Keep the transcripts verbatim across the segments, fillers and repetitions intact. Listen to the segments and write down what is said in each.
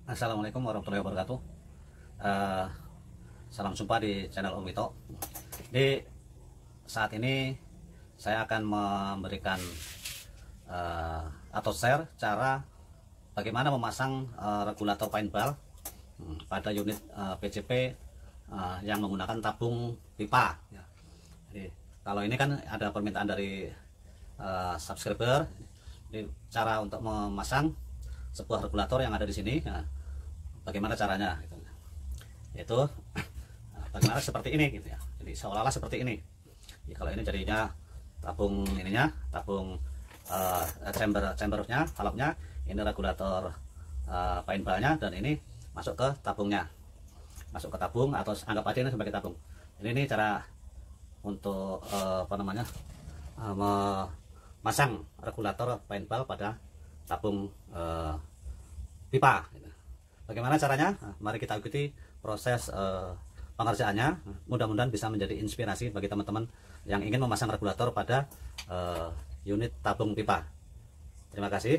Assalamualaikum warahmatullahi wabarakatuh. Uh, salam jumpa di channel Om Wito. Di saat ini saya akan memberikan uh, atau share cara bagaimana memasang uh, regulator paintball hmm, pada unit uh, P C P uh, yang menggunakan tabung pipa. Ya. Jadi, kalau ini kan ada permintaan dari uh, subscriber, jadi cara untuk memasang sebuah regulator yang ada di sini, nah, bagaimana caranya gitu. Yaitu bagaimana seperti ini gitu ya. Jadi seolah-olah seperti ini ya, kalau ini jadinya tabung ininya, tabung uh, chamber chambernya, valve-nya, ini regulator uh, paintballnya, dan ini masuk ke tabungnya, masuk ke tabung atau anggap aja ini sebagai tabung. Ini, ini cara untuk uh, apa namanya uh, memasang regulator paintball pada tabung uh, pipa. Bagaimana caranya? Nah, mari kita ikuti proses uh, pengerjaannya. Mudah-mudahan bisa menjadi inspirasi bagi teman-teman yang ingin memasang regulator pada uh, unit tabung pipa. Terima kasih.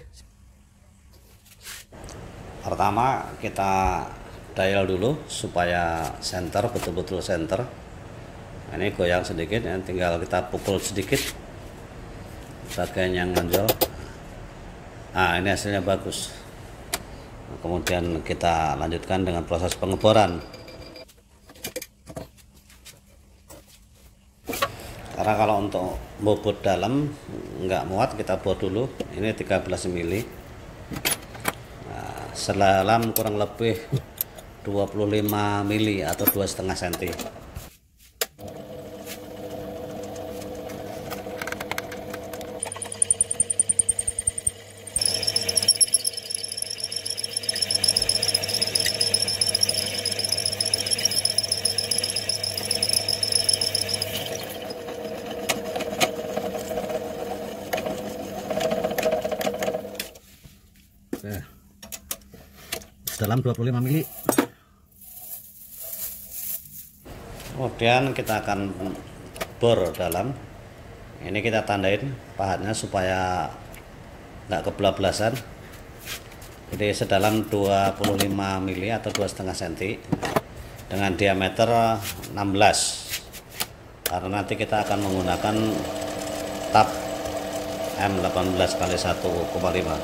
Pertama kita dial dulu supaya center, betul-betul center. Nah, ini goyang sedikit ya, tinggal kita pukul sedikit bagian yang menonjol. Nah, ini hasilnya bagus. Nah, kemudian kita lanjutkan dengan proses pengeboran. Karena kalau untuk bobot dalam nggak muat, kita bor dulu. Ini tiga belas mili. Nah, sedalam kurang lebih dua puluh lima mili atau dua koma lima senti. Dalam dua puluh lima mili. Kemudian kita akan bor dalam. Ini kita tandain pahatnya supaya nggak kebablasan. Jadi sedalam dua puluh lima mili atau dua koma lima senti dengan diameter enam belas. Karena nanti kita akan menggunakan tab M delapan belas kali satu koma lima.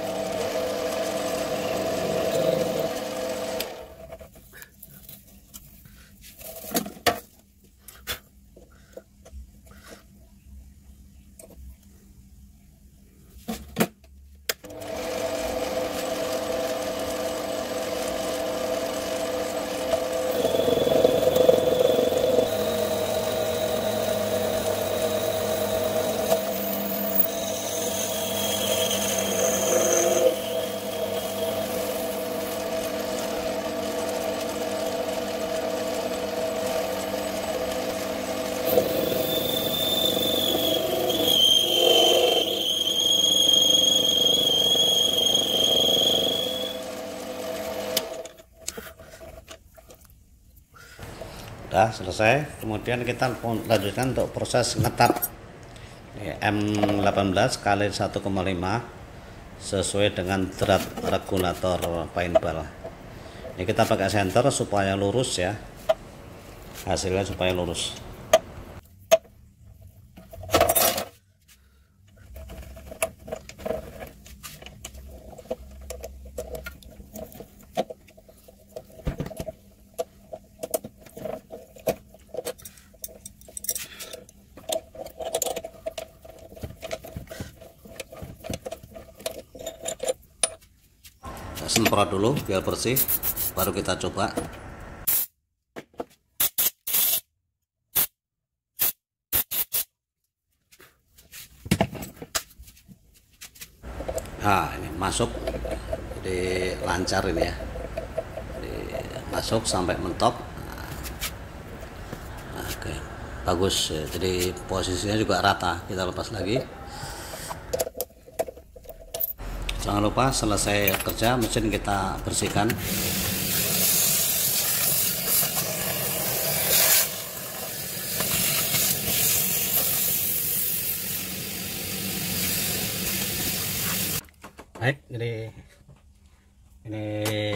Sudah selesai. Kemudian kita lanjutkan untuk proses ngetap M delapan belas kali satu koma lima sesuai dengan drat regulator paintball. Ini kita pakai senter supaya lurus ya, hasilnya supaya lurus. Semprot dulu biar bersih, baru kita coba. Nah, ini masuk, jadi lancar ini ya, jadi masuk sampai mentok. Nah, oke, bagus. Jadi posisinya juga rata. Kita lepas lagi. Jangan lupa selesai kerja mesin kita bersihkan. Baik, jadi Ini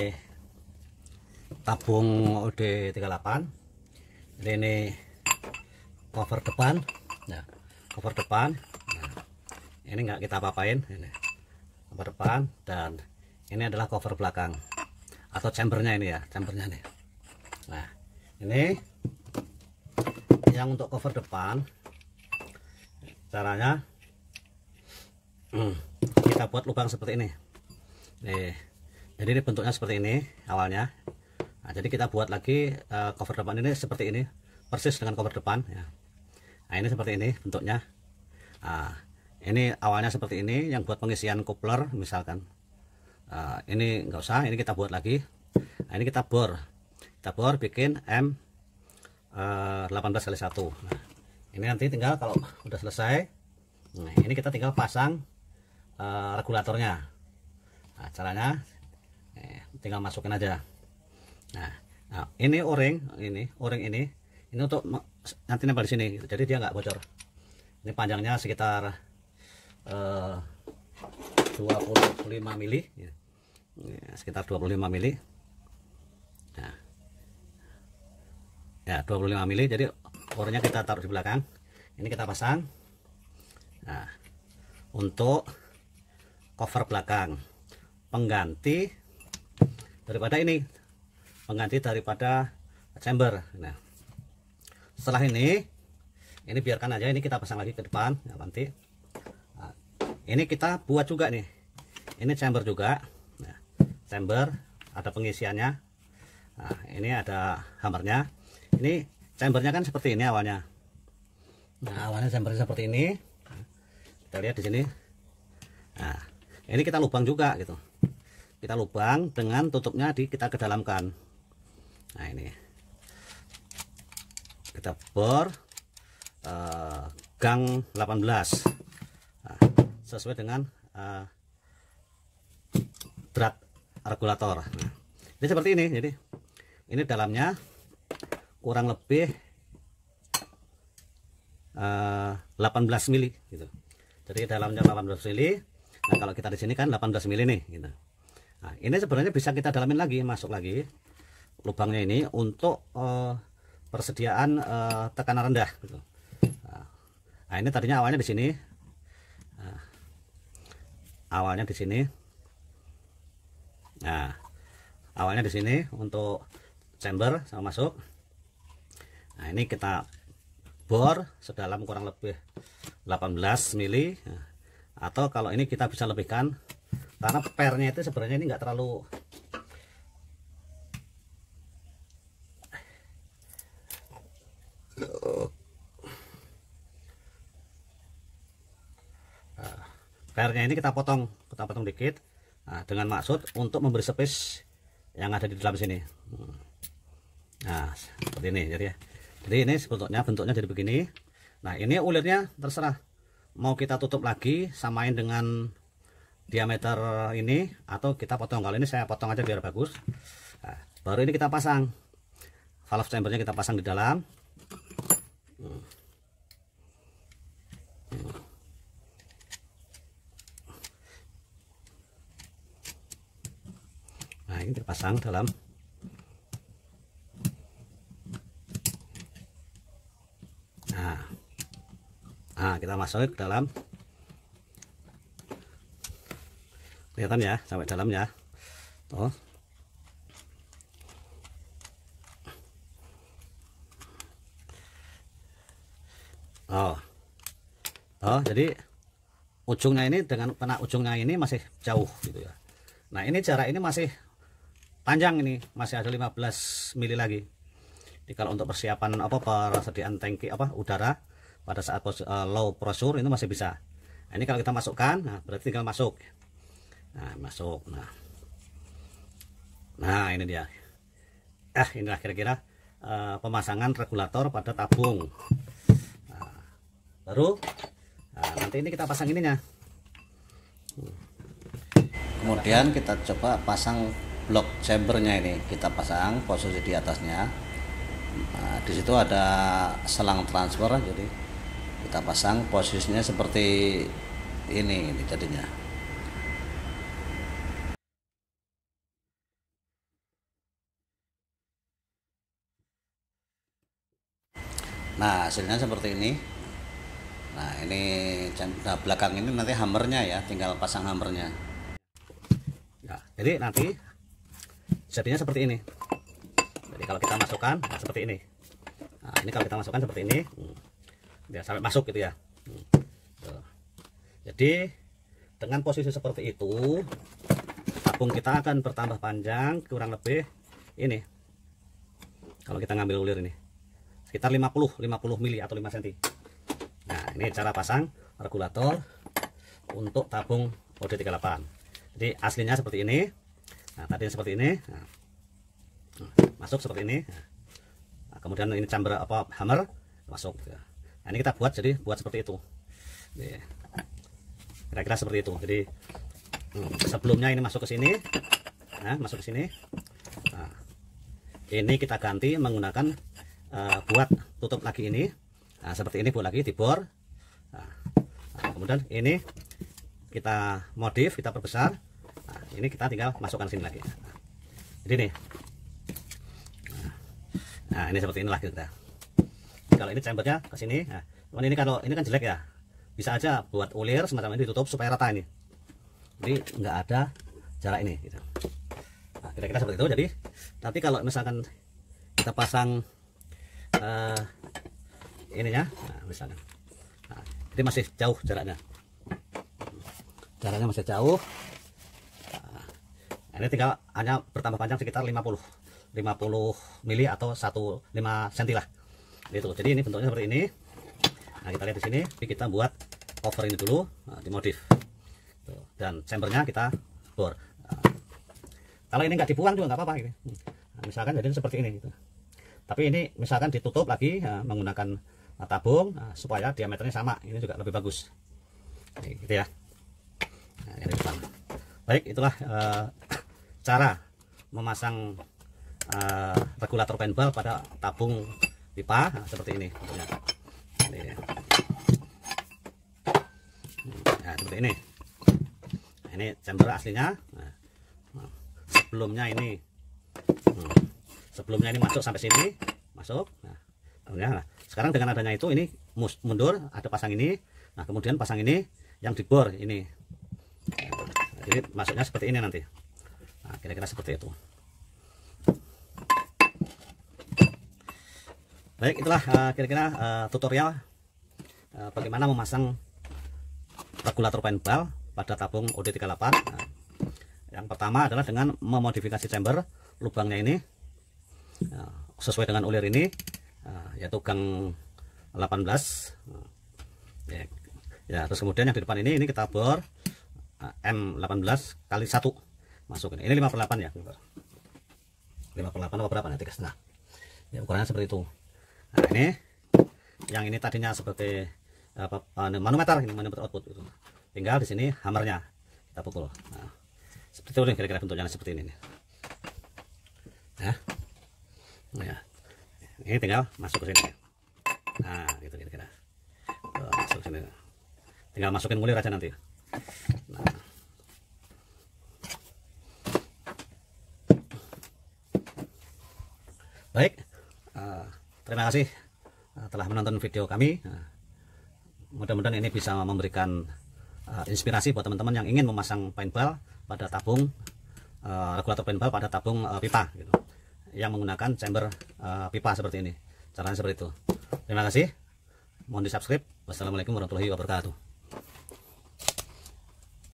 tabung O D tiga puluh delapan. Jadi ini cover depan. Nah, cover depan. Nah, ini nggak kita apa-apain. Ini cover depan, dan ini adalah cover belakang atau chambernya ini ya, chambernya nih. Nah, ini yang untuk cover depan. Caranya hmm, kita buat lubang seperti ini. Nih, jadi ini bentuknya seperti ini awalnya. Nah, jadi kita buat lagi uh, cover depan ini seperti ini, persis dengan cover depan ya. Nah, ini seperti ini bentuknya. Nah, ini awalnya seperti ini, yang buat pengisian coupler misalkan. Uh, ini nggak usah, ini kita buat lagi. Nah, ini kita bor, kita bor bikin M uh, delapan belas kali satu. Nah, ini nanti tinggal kalau udah selesai, nah, ini kita tinggal pasang uh, regulatornya. Nah, caranya eh, tinggal masukin aja. Nah, nah ini o-ring, ini o-ring ini, ini untuk nanti nempel di sini, gitu. Jadi dia nggak bocor. Ini panjangnya sekitar uh, dua puluh lima mili, ya. Sekitar dua puluh lima mili. Nah, ya dua puluh lima mili. Jadi o-ringnya kita taruh di belakang. Ini kita pasang. Nah, untuk cover belakang, pengganti daripada ini, pengganti daripada chamber. Nah, setelah ini ini biarkan aja, ini kita pasang lagi ke depan ya, nanti. Nah, ini kita buat juga nih, ini chamber juga. Nah, chamber ada pengisiannya. Nah, ini ada hammernya. Ini chambernya kan seperti ini awalnya. Nah, awalnya chambernya seperti ini. Nah, kita lihat di sini. Nah, ini kita lubang juga gitu. Kita lubang dengan tutupnya di kita kedalamkan. Nah, ini kita bor uh, gang delapan belas, nah, sesuai dengan uh, drat regulator. Nah, ini seperti ini. Jadi ini dalamnya kurang lebih uh, delapan belas mili gitu. Jadi dalamnya delapan belas mili. Nah, kalau kita di sini kan delapan belas mili nih gitu. Nah, ini sebenarnya bisa kita dalamin lagi, masuk lagi lubangnya ini untuk uh, persediaan uh, tekanan rendah gitu. Nah, ini tadinya awalnya di sini. Nah, awalnya di sini. Nah, awalnya di sini untuk chamber sama masuk. Nah, ini kita bor sedalam kurang lebih delapan belas mili. Nah, atau kalau ini kita bisa lebihkan, karena pernya itu sebenarnya ini enggak terlalu nah, pernya ini kita potong, kita potong dikit. Nah, dengan maksud untuk memberi space yang ada di dalam sini. Nah, seperti ini jadi ya. Jadi ini bentuknya bentuknya jadi begini. Nah, ini ulirnya terserah mau kita tutup lagi samain dengan diameter ini atau kita potong. Kalau ini saya potong aja biar bagus. Nah, baru ini kita pasang valve chambernya, kita pasang di dalam. Nah, ini kita pasang dalam. Nah, nah kita masuk ke dalam. Kelihatan ya sampai dalam ya. Tuh. Oh. Oh, jadi ujungnya ini dengan kena ujungnya ini masih jauh gitu ya. Nah, ini jarak ini masih panjang, ini masih ada lima belas mili lagi. Jadi kalau untuk persiapan apa persediaan tangki apa udara pada saat uh, low pressure ini masih bisa. Nah, ini kalau kita masukkan, nah berarti tinggal masuk. Nah, masuk. Nah, nah ini dia. Ah, inilah kira-kira uh, pemasangan regulator pada tabung. Nah, baru nah, nanti ini kita pasang ininya. Kemudian kita coba pasang blok chambernya ini. Kita pasang posisi di atasnya. Nah, di situ ada selang transfer, jadi kita pasang posisinya seperti ini, ini jadinya. Nah, hasilnya seperti ini. Nah, ini nah, belakang ini nanti hammernya ya, tinggal pasang hammernya. Nah, jadi nanti jadinya seperti ini. Jadi kalau kita masukkan nah, seperti ini. Nah, ini kalau kita masukkan seperti ini, dia sampai masuk gitu ya. Tuh. Jadi dengan posisi seperti itu, tabung kita akan bertambah panjang kurang lebih ini. Kalau kita ngambil ulir ini sekitar lima puluh mili atau lima sentimeter. Nah, ini cara pasang regulator untuk tabung O D tiga puluh delapan. Jadi aslinya seperti ini. Nah, tadi seperti ini. Nah, masuk seperti ini. Nah, kemudian ini chamber apa hammer masuk. Nah, ini kita buat jadi buat seperti itu. Kira-kira seperti itu. Jadi sebelumnya ini masuk ke sini. Nah, masuk ke sini. Nah, ini kita ganti menggunakan uh, buat tutup lagi ini. Nah, seperti ini buat lagi dibor. Nah, nah, kemudian ini kita modif, kita perbesar. Nah, ini kita tinggal masukkan sini lagi. Nah, jadi nih. Nah, nah, ini seperti inilah kita. Kalau ini chambernya ke sini. Nah, ini kalau ini kan jelek ya. Bisa aja buat ulir semacam ini ditutup supaya rata ini. Jadi nggak ada jarak ini. Gitu. Nah, kira-kira seperti itu. Jadi tapi kalau misalkan kita pasang uh, ininya, nah, misalnya, nah, ini masih jauh jaraknya, jaraknya masih jauh. Nah, ini tinggal hanya bertambah panjang sekitar lima puluh mili atau satu koma lima sentimeter lah. Itu. Jadi ini bentuknya seperti ini. Nah, kita lihat di sini, kita buat cover ini dulu, nah, dimodif. Tuh. Dan chambernya kita bor. Nah, kalau ini nggak dibuang juga nggak apa-apa. Nah, misalkan jadi seperti ini. Gitu. Tapi ini misalkan ditutup lagi ya, menggunakan tabung nah, supaya diameternya sama, ini juga lebih bagus. Nah, gitu ya. Nah, ini baik, itulah uh, cara memasang uh, regulator paintball pada tabung pipa nah, seperti ini. Ini. Nah, seperti ini. Nah, ini chamber aslinya. Nah, sebelumnya ini, hmm, sebelumnya ini masuk sampai sini, masuk. Nah, nah, sekarang dengan adanya itu ini mundur, ada pasang ini. Nah, kemudian pasang ini yang dibor ini. Nah, jadi masuknya seperti ini nanti. Nah, kira-kira seperti itu. Baik, itulah kira-kira uh, uh, tutorial uh, bagaimana memasang regulator paintball pada tabung O D tiga puluh delapan. Nah, yang pertama adalah dengan memodifikasi chamber lubangnya ini uh, sesuai dengan ulir ini. Nah, yaitu gang delapan belas ya, ya, terus kemudian yang di depan ini ini kita bor uh, M delapan belas kali satu masuk ini, ini lima per delapan ya, lima per delapan apa berapa nanti setengah ya, ukurannya seperti itu. Nah, ini yang ini tadinya sebagai apa, uh, manometer, ini manometer output itu. Tinggal di sini hammernya kita pukul. Nah, seperti itu kira-kira bentuknya seperti ini ya. Nah, ya. Ini tinggal masuk ke sini. Nah, gitu kira-kira. Masuk sini. Tinggal masukin mulir aja nanti. Nah. Baik. Uh, terima kasih uh, telah menonton video kami. Uh, mudah-mudahan ini bisa memberikan uh, inspirasi buat teman-teman yang ingin memasang paintball pada tabung uh, regulator paintball pada tabung uh, pipa gitu, yang menggunakan chamber uh, pipa seperti ini. Caranya seperti itu. Terima kasih. Mohon di subscribe. Wassalamualaikum warahmatullahi wabarakatuh.